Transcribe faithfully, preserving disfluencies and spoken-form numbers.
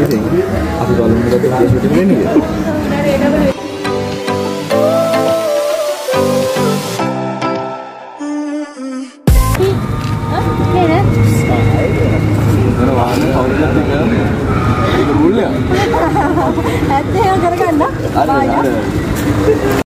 ඉතින් අපි බලමු මොකද විදියට ෂූටින් වෙන්නේ කියලා. ඇත්තේ කරගන්න.